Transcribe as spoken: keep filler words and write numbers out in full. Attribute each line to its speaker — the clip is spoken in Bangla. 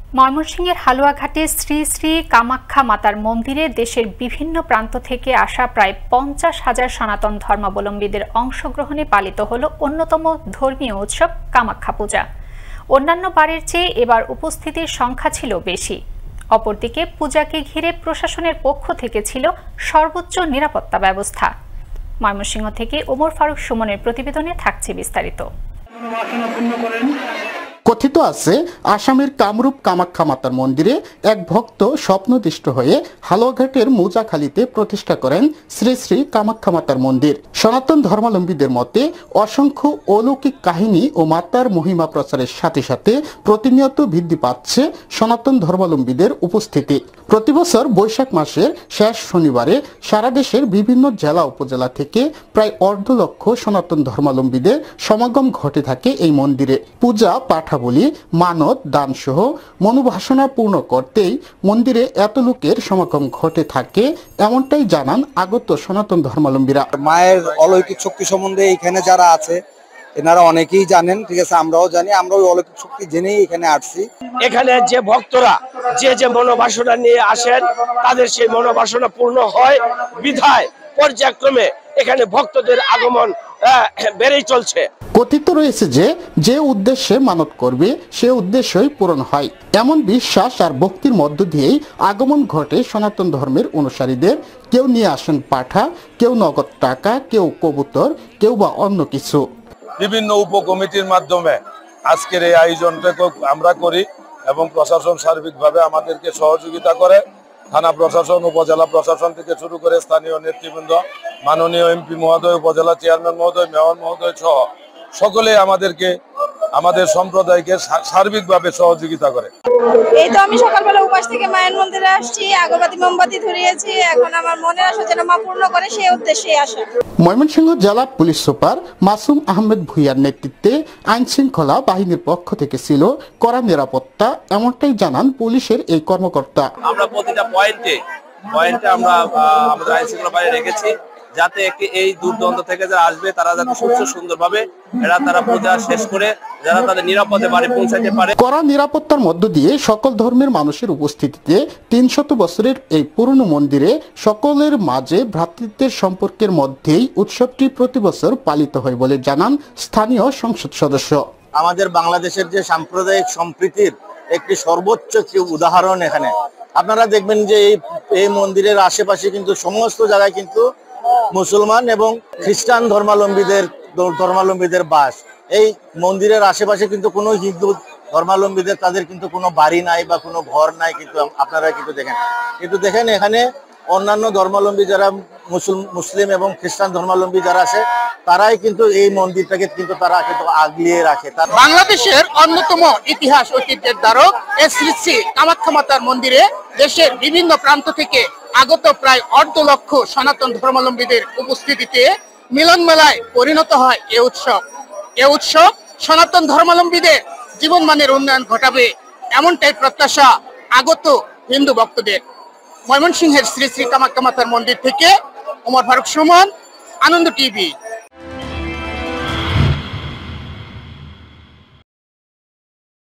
Speaker 1: ময়মনসিংহের হালুয়াঘাটে শ্রী শ্রী কামাখ্যা মাতার মন্দিরে দেশের বিভিন্ন প্রান্ত থেকে আসা প্রায় পঞ্চাশ হাজার সনাতন ধর্মাবলম্বীদের অংশগ্রহণে পালিত হল অন্যতম ধর্মীয় উৎসব কামাখ্যা পূজা। অন্যান্য বারের চেয়ে এবার উপস্থিতির সংখ্যা ছিল বেশি। অপরদিকে পূজাকে ঘিরে প্রশাসনের পক্ষ থেকে ছিল সর্বোচ্চ নিরাপত্তা ব্যবস্থা। ময়মনসিংহ থেকে ওমর ফারুক সুমনের প্রতিবেদনে থাকছে বিস্তারিত।
Speaker 2: কথিত আছে, আসামের কামরূপ কামাখ্যা মাতার মন্দিরে এক ভক্ত স্বপ্নদৃষ্ট হয়ে হালুয়াঘাটের মুজাখালীতে প্রতিষ্ঠা করেন শ্রী শ্রী কামাখ্যা মাতার মন্দির। সনাতন ধর্মাবলম্বীদের মতে অসংখ্য অলৌকিক কাহিনী ও মাতার মহিমা প্রচারের সাথে সাথে প্রতিনিয়ত বৃদ্ধি পাচ্ছে সনাতন ধর্মাবলম্বীদের উপস্থিতি। প্রতিবছর বৈশাখ মাসের শেষ শনিবারে সারা দেশের বিভিন্ন জেলা উপজেলা থেকে প্রায় অর্ধ লক্ষ সনাতন ধর্মাবলম্বীদের সমাগম ঘটে থাকে এই মন্দিরে। পূজা পাঠাবলী, মানত, দান সহ মনোবাসনা পূর্ণ করতেই মন্দিরে এত লোকের সমাগম ঘটে থাকে, এমনটাই জানান আগত সনাতন ধর্মাবলম্বীরা।
Speaker 3: মায়ের অলৌকিক শক্তি সম্বন্ধে এখানে যারা আছে এনারা অনেকেই জানেন, ঠিক আছে, আমরাও জানি। আমরা ওই অলৌকিক শক্তি জেনেই এখানে আসছি।
Speaker 4: এখানে যে ভক্তরা যে যে মনোবাসনা নিয়ে আসেন তাদের সেই মনোবাসনা পূর্ণ হয় বিধায় পর্যায়ক্রমে এখানে ভক্তদের আগমন বেড়েই চলছে।
Speaker 2: কথিত রয়েছে যে যে উদ্দেশ্যে মানত করবে সে উদ্দেশ্যই পূরণ হয়, এমন বিশ্বাস আর ভক্তির মধ্য দিয়েই আগমন ঘটে সনাতন ধর্মের অনুসারীদের। কেউ নিয়ে আসেন পাঠা, কেউ নগদ টাকা, কেউ কবুতর, কেউ বা অন্য কিছু।
Speaker 5: বিভিন্ন উপকমিটির মাধ্যমে আজকের এই আয়োজনটা আমরা করি এবং প্রশাসন সার্বিকভাবে আমাদেরকে সহযোগিতা করে। থানা প্রশাসন, উপজেলা প্রশাসন থেকে শুরু করে স্থানীয় নেতৃবৃন্দ, মাননীয় এমপি মহোদয়, উপজেলা চেয়ারম্যান মহোদয়, মেয়র মহোদয় সহ সকলে আমাদেরকে, আমাদের সম্প্রদায়কে সার্বিকভাবে সহযোগিতা করে।
Speaker 6: এই তো আমি সকালবেলা উপাস থেকে মায়ের মন্দিরে আসছি, আগরবাতি মোমবাতি ধরিয়েছি। এখন আমার মনের আশা যেন মা পূর্ণ করে, সেই উদ্দেশ্যে আসা।
Speaker 2: ময়মনসিংহ জেলা পুলিশ সুপার মাসুম আহমেদ ভুইয়ার নেতৃত্বে আইন শৃঙ্খলা বাহিনীর পক্ষ থেকে ছিল কড়া নিরাপত্তা, এমনটাই জানান পুলিশের এই কর্মকর্তা।
Speaker 7: আমরা প্রতিটা পয়েন্টে পয়েন্টে আমরা আমাদের আইন শৃঙ্খলা বাহিনী রেখেছি, যাতে এই দূরদূরান্ত থেকে যারা আসবে তারা যাতে সুস্থ সুন্দরভাবে এরা তারা পূজা শেষ করে যারা তাদের নিরাপদে বাড়ি পৌঁছাতে পারে।
Speaker 2: কড়া নিরাপত্তার মধ্য দিয়ে সকল ধর্মের মানুষের উপস্থিতিতে তিনশত বছরের এই পুরনো মন্দিরে সকলের মাঝে ভ্রাতৃত্বের সম্পর্কের মধ্যেই উৎসবটি প্রতি বছর পালিত হয় বলে জানান স্থানীয় সংসদ সদস্য।
Speaker 3: আমাদের বাংলাদেশের যে সাম্প্রদায়িক সম্প্রীতির একটি সর্বোচ্চ উদাহরণ এখানে আপনারা দেখবেন যে এই মন্দিরের আশেপাশে কিন্তু সমস্ত জায়গায় কিন্তু মুসলমান এবং খ্রিস্টান ধর্মাবলম্বীদের ধর্মাবলম্বীদের বাস। এই মন্দিরের আশেপাশে কিন্তু কোনো হিন্দু ধর্মাবলম্বীদের তাদের কিন্তু কোনো বাড়ি নাই বা কোনো ঘর নাই, কিন্তু আপনারা কিন্তু দেখেন কিন্তু দেখেন এখানে অন্যান্য ধর্মাবলম্বী যারা মুসলিম এবং খ্রিস্টান ধর্মাবলম্বী যারা আছে তারাই কিন্তু এই মন্দিরটাকে কিন্তু তারা কিন্তু আগলিয়ে রাখে।
Speaker 8: বাংলাদেশের অন্যতম ইতিহাস ঐতিহ্যের দ্বারক শ্রী শ্রী কামাখ্যা মাতার মন্দিরে দেশের বিভিন্ন প্রান্ত থেকে আগত প্রায় অর্ধ লক্ষ সনাতন ধর্মাবলম্বীদের উপস্থিতিতে মিলন মেলায় পরিণত হয় এ উৎসব। এ উৎসব সনাতন ধর্মাবলম্বীদের জীবনমানের উন্নয়ন ঘটাবে, এমনটাই প্রত্যাশা আগত হিন্দু ভক্তদের। ময়মনসিংহের শ্রী শ্রী কামাখ্যা মাতার মন্দির থেকে ওমর ফারুক সুমন, আনন্দ টিভি।